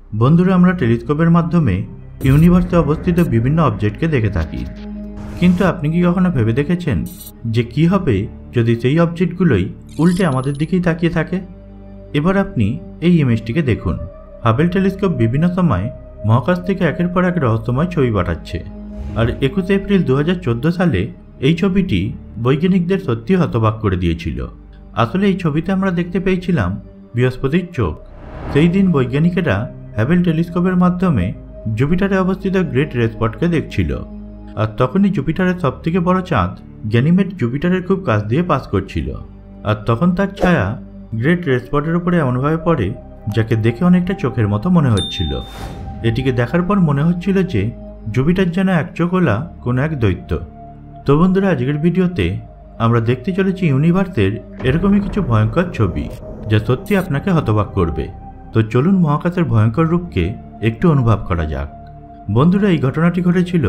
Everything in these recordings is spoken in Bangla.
বন্ধুরা, আমরা টেলিস্কোপের মাধ্যমে ইউনিভার্সে অবস্থিত বিভিন্ন অবজেক্টকে দেখে থাকি, কিন্তু আপনি কি কখনো ভেবে দেখেছেন যে কি হবে যদি সেই অবজেক্টগুলোই উল্টে আমাদের দিকেই তাকিয়ে থাকে? এবার আপনি এই ইমেজটিকে দেখুন। হাবেল টেলিস্কোপ বিভিন্ন সময় মহাকাশ থেকে একের পর এক রহস্যময় ছবি পাঠাচ্ছে, আর 21 এপ্রিল 2014 সালে এই ছবিটি বৈজ্ঞানিকদের সত্যি হতবাক করে দিয়েছিল। আসলে এই ছবিতে আমরা দেখতে পেয়েছিলাম বৃহস্পতির চোখ। সেই দিন বৈজ্ঞানিকেরা হাবেল টেলিস্কোপের মাধ্যমে জুপিটারে অবস্থিত গ্রেট রে স্পটকে দেখছিল, আর তখনই জুপিটারের সবথেকে বড় চাঁদ গ্যানিমেড জুপিটারের খুব কাছ দিয়ে পাস করছিল, আর তখন তার ছায়া গ্রেট রে স্পটের উপরে এমনভাবে পড়ে যাকে দেখে অনেকটা চোখের মতো মনে হচ্ছিল। এটিকে দেখার পর মনে হচ্ছিল যে জুপিটার যেন এক চোখওয়ালা কোনো এক দৈত্য। তো বন্ধুরা, আজকের ভিডিওতে আমরা দেখতে চলেছি ইউনিভার্সের এরকমই কিছু ভয়ঙ্কর ছবি যা সত্যি আপনাকে হতবাক করবে। তো চলুন মহাকাশের ভয়ঙ্কর রূপকে একটু অনুভব করা যাক। বন্ধুরা, এই ঘটনাটি ঘটেছিল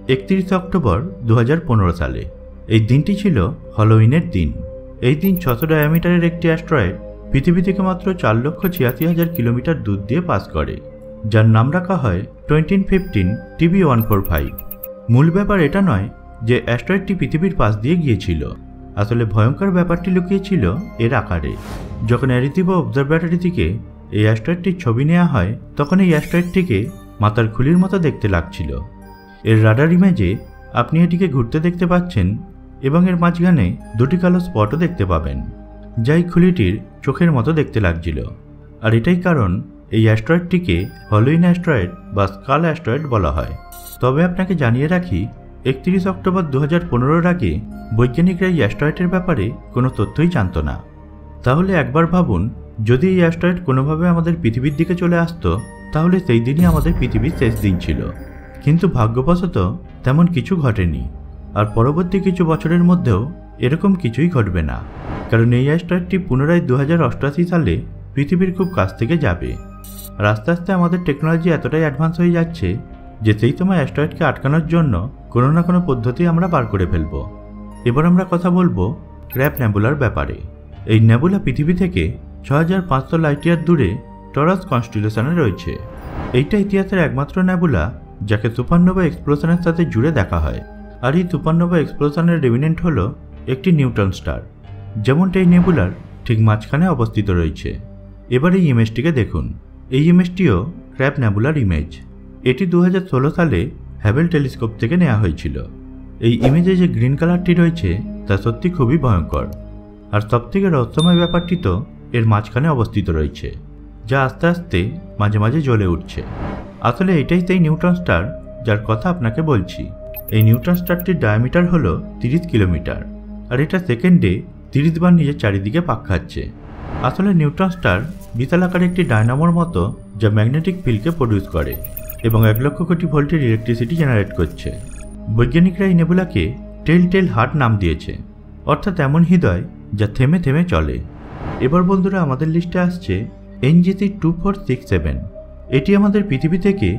31 অক্টোবর 2015 সালে। এই দিনটি ছিল হ্যালোউইনের দিন। এই দিন 600 ডায়ামিটারের একটি অ্যাস্ট্রয়েড পৃথিবী থেকে মাত্র 4,86,000 কিলোমিটার দূর দিয়ে পাস করে, যার নাম রাখা হয় 2015 TB145। মূল ব্যাপার এটা নয় যে অ্যাস্ট্রয়েডটি পৃথিবীর পাশ দিয়ে গিয়েছিল, আসলে ভয়ঙ্কর ব্যাপারটি লুকিয়েছিল এর আকারে। যখন অ্যারিজিবো অবজারভেটরি থেকে এই অ্যাস্ট্রয়েডটির ছবি নেওয়া হয়, তখন এই অ্যাস্ট্রয়েডটিকে মাথার খুলির মতো দেখতে লাগছিল। এর রাডার ইমেজে আপনি এটিকে ঘুরতে দেখতে পাচ্ছেন এবং এর মাঝখানে দুটি কালো স্পটও দেখতে পাবেন, যা এই খুলিটির চোখের মতো দেখতে লাগছিল। আর এটাই কারণ এই অ্যাস্ট্রয়েডটিকে হ্যালোউইন অ্যাস্ট্রয়েড বা স্কাল অ্যাস্ট্রয়েড বলা হয়। তবে আপনাকে জানিয়ে রাখি, 31 অক্টোবর 2015-এর আগে বৈজ্ঞানিকরা এই অ্যাস্ট্রয়েডের ব্যাপারে কোনো তথ্যই জানত না। তাহলে একবার ভাবুন, যদি এই অ্যাস্ট্রয়েড কোনোভাবে আমাদের পৃথিবীর দিকে চলে আসতো, তাহলে সেই দিনই আমাদের পৃথিবীর শেষ দিন ছিল। কিন্তু ভাগ্যবশত তেমন কিছু ঘটেনি, আর পরবর্তী কিছু বছরের মধ্যেও এরকম কিছুই ঘটবে না, কারণ এই অ্যাস্ট্রয়েডটি পুনরায় 2088 সালে পৃথিবীর খুব কাছ থেকে যাবে। আর আস্তে আস্তে আমাদের টেকনোলজি এতটাই অ্যাডভান্স হয়ে যাচ্ছে যে সেই সময় অ্যাস্ট্রয়েডকে আটকানোর জন্য কোনো না কোনো পদ্ধতি আমরা বার করে ফেলব। এবার আমরা কথা বলবো ক্র্যাব নেবুলার ব্যাপারে। এই নেবুলা পৃথিবী থেকে 6500 লাইট ইয়ার দূরে টরাস কনস্টিলেশনে রয়েছে। এইটা ইতিহাসের একমাত্র নেবুলা যাকে সুপারনোভা এক্সপ্লোশনের সাথে জুড়ে দেখা হয়। আর এই সুপারনোভা এক্সপ্লোশনের রেমিনেন্ট হলো একটি নিউট্রন স্টার, যেমনটা এই নেবুলার ঠিক মাঝখানে অবস্থিত রয়েছে। এবার এই ইমেজটিকে দেখুন। এই ইমেজটিও ক্র্যাব নেবুলার ইমেজ। এটি 2016 সালে হাবেল টেলিস্কোপ থেকে নেওয়া হয়েছিল। এই ইমেজে যে গ্রিন কালারটি রয়েছে তা সত্যি খুবই ভয়ঙ্কর, আর সবথেকে রহস্যময় ব্যাপারটি তো এর মাঝখানে অবস্থিত রয়েছে, যা আস্তে আস্তে মাঝে মাঝে জ্বলে উঠছে। আসলে এটাই সেই নিউট্রন স্টার যার কথা আপনাকে বলছি। এই নিউট্রন স্টারটির ডায়ামিটার হলো 30 কিলোমিটার, আর এটা সেকেন্ডে 30 বার নিজের চারিদিকে পাক খাচ্ছে। আসলে নিউট্রন স্টার বিশাল আকারের একটি ডায়নামোর মতো, যা ম্যাগনেটিক ফিল্ডকে প্রডিউস করে এবং 1 লক্ষ কোটি ভোল্টের ইলেকট্রিসিটি জেনারেট করছে। বৈজ্ঞানিকরা এই নেবুলাকে টেল হার্ট নাম দিয়েছে, অর্থাৎ এমন হৃদয় যা থেমে থেমে চলে। এবার বন্ধুরা, আমাদের লিস্টে আসছে NGC 2467। এটি আমাদের পৃথিবী থেকে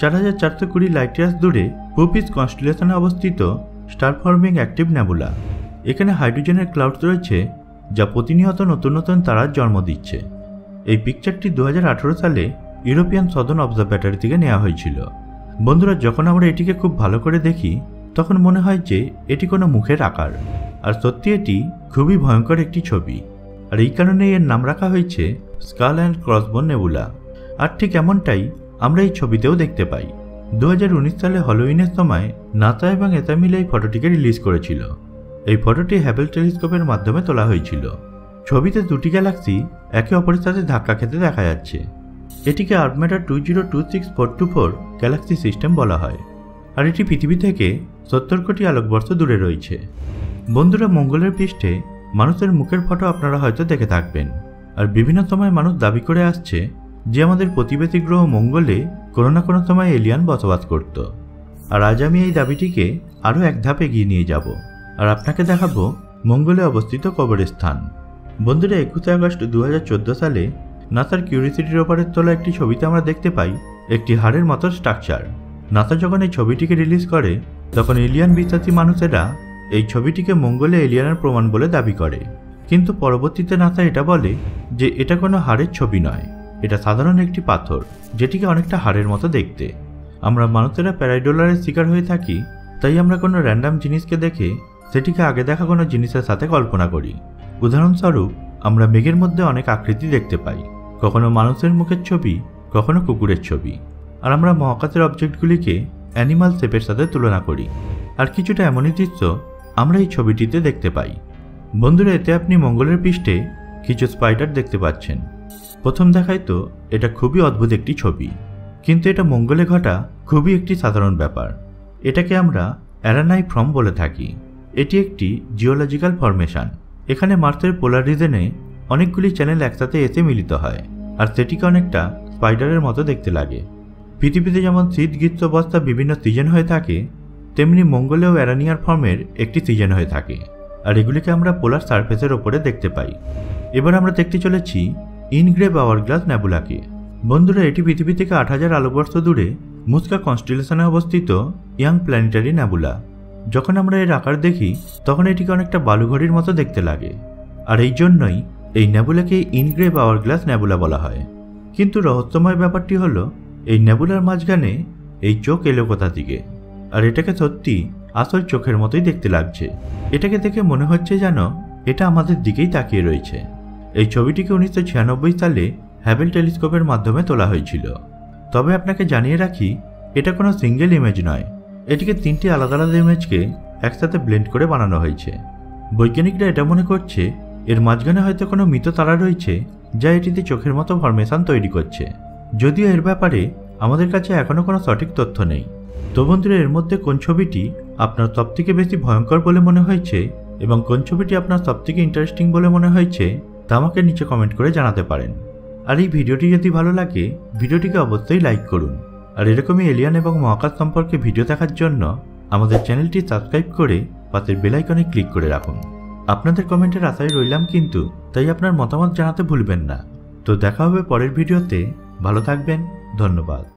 4420 লাইট ইয়ার্স দূরে পুপিস কনস্টিলেশনে অবস্থিত স্টার ফর্মিং অ্যাক্টিভ নেবুলা। এখানে হাইড্রোজেনের ক্লাউডস রয়েছে যা প্রতিনিয়ত নতুন নতুন তারার জন্ম দিচ্ছে। এই পিকচারটি 2018 সালে ইউরোপিয়ান সাদার্ন অবজারভেটরি থেকে নেওয়া হয়েছিল। বন্ধুরা, যখন আমরা এটিকে খুব ভালো করে দেখি, তখন মনে হয় যে এটি কোনো মুখের আকার, আর সত্যি এটি খুবই ভয়ঙ্কর একটি ছবি। আর এই কারণেই এর নাম রাখা হয়েছে স্কাল অ্যান্ড ক্রসবোন নেবুলা। আর ঠিক এমনটাই আমরা এই ছবিতেও দেখতে পাই। 2019 সালে হ্যালোউইনের সময় নাসা এবং এসা মিলে এই ফটোটিকে রিলিজ করেছিল। এই ফটোটি হাবেল টেলিস্কোপের মাধ্যমে তোলা হয়েছিল। ছবিতে দুটি গ্যালাক্সি একে অপরের সাথে ধাক্কা খেতে দেখা যাচ্ছে। এটিকে আর্টমেডা 2026424 গ্যালাক্সি সিস্টেম বলা হয়, আর এটি পৃথিবী থেকে 70 কোটি আলোকবর্ষ দূরে রয়েছে। বন্ধুরা, মঙ্গলের পৃষ্ঠে মানুষের মুখের ফটো আপনারা হয়তো দেখে থাকবেন, আর বিভিন্ন সময় মানুষ দাবি করে আসছে যে আমাদের প্রতিবেশী গ্রহ মঙ্গলে কোনো না কোনো সময় এলিয়ান বসবাস করত। আর আজ আমি এই দাবিটিকে আরও এক ধাপ এগিয়ে নিয়ে যাব, আর আপনাকে দেখাবো মঙ্গলে অবস্থিত কবরস্থান। বন্ধুরা, 21 আগস্ট 2014 সালে নাসার কিউরিওসিটি রোভারের তোলা একটি ছবিতে আমরা দেখতে পাই একটি হাড়ের মতো স্ট্রাকচার। নাসা যখন এই ছবিটিকে রিলিজ করে, তখন এলিয়ান বিশ্বাসী মানুষেরা এই ছবিটিকে মঙ্গলে এলিয়ানের প্রমাণ বলে দাবি করে, কিন্তু পরবর্তীতে নাসা এটা বলে যে এটা কোনো হাড়ের ছবি নয়, এটা সাধারণ একটি পাথর, যেটিকে অনেকটা হাড়ের মতো দেখতে। আমরা মানুষেরা প্যারাইডোলারের শিকার হয়ে থাকি, তাই আমরা কোনো র্যান্ডম জিনিসকে দেখে সেটিকে আগে দেখা কোনো জিনিসের সাথে কল্পনা করি। উদাহরণস্বরূপ, আমরা মেঘের মধ্যে অনেক আকৃতি দেখতে পাই, কখনো মানুষের মুখের ছবি, কখনো কুকুরের ছবি। আর আমরা মহাকাশের অবজেক্টগুলিকে অ্যানিমাল শেপের সাথে তুলনা করি। আর কিছুটা এমনই দৃশ্য আমরা এই ছবিটিতে দেখতে পাই। বন্ধুরা, এতে আপনি মঙ্গলের পৃষ্ঠে কিছু স্পাইডার দেখতে পাচ্ছেন। প্রথম দেখায় তো এটা খুবই অদ্ভুত একটি ছবি, কিন্তু এটা মঙ্গলে ঘটা খুবই একটি সাধারণ ব্যাপার। এটাকে আমরা অ্যারানাই ফর্ম বলে থাকি। এটি একটি জিওলজিক্যাল ফরমেশন। এখানে মার্সের পোলার রিজনে অনেকগুলি চ্যানেল একসাথে এসে মিলিত হয়, আর সেটিকে অনেকটা স্পাইডারের মতো দেখতে লাগে। পৃথিবীতে যেমন শীত, গ্রীষ্ম, বর্ষা বিভিন্ন সিজন হয়ে থাকে, তেমনি মঙ্গলেও অ্যারানিয়ার ফর্মের একটি সিজন হয়ে থাকে, আর এগুলিকে আমরা পোলার সারফেসের ওপরে দেখতে পাই। এবার আমরা দেখতে চলেছি ইনগ্রেভ আওয়ারগ্লাস নেবুলাকে। বন্ধুরা, এটি পৃথিবী থেকে 8000 আলোকবর্ষ দূরে মুস্কা কনস্টেলেশনে অবস্থিত ইয়াং প্ল্যানেটারি নেবুলা। যখন আমরা এর আকার দেখি তখন এটিকে অনেকটা বালুঘড়ির মতো দেখতে লাগে, আর এই জন্যই এই নেবুলাকে ইনগ্রেভ আওয়ারগ্লাস নেবুলা বলা হয়। কিন্তু রহস্যময় ব্যাপারটি হলো, এই নেবুলার মাঝখানে এই চোখ এলো কোথা থেকে, আর এটাকে সত্যি আসল চোখের মতোই দেখতে লাগছে। এটাকে দেখে মনে হচ্ছে যেন এটা আমাদের দিকেই তাকিয়ে রয়েছে। এই ছবিটিকে 1996 সালে হ্যাবেল টেলিস্কোপের মাধ্যমে তোলা হয়েছিল। তবে আপনাকে জানিয়ে রাখি, এটা কোনো সিঙ্গেল ইমেজ নয়, এটিকে 3টি আলাদা আলাদা ইমেজকে একসাথে ব্লেন্ড করে বানানো হয়েছে। বৈজ্ঞানিকরা এটা মনে করছে এর মাঝখানে হয়তো কোনো মৃত তারা রয়েছে, যা এটিতে চোখের মতো ফরমেশন তৈরি করছে। যদিও এর ব্যাপারে আমাদের কাছে এখনও কোনো সঠিক তথ্য নেই। তো বন্ধুরা, এর মধ্যে কোন ছবিটি আপনার সবথেকে বেশি ভয়ঙ্কর বলে মনে হয়েছে এবং কোন ছবিটি আপনার সবথেকে ইন্টারেস্টিং বলে মনে হয়েছে তা আমাকে নিচে কমেন্ট করে জানাতে পারেন। আর এই ভিডিওটি যদি ভালো লাগে, ভিডিওটিকে অবশ্যই লাইক করুন। আর এরকমই এলিয়ান এবং মহাকাশ সম্পর্কে ভিডিও দেখার জন্য আমাদের চ্যানেলটি সাবস্ক্রাইব করে পাশের বেল আইকনে ক্লিক করে রাখুন। আপনাদের কমেন্টের আশায় রইলাম, কিন্তু তাই আপনার মতামত জানাতে ভুলবেন না। তো দেখা হবে পরের ভিডিওতে। ভালো থাকবেন। ধন্যবাদ।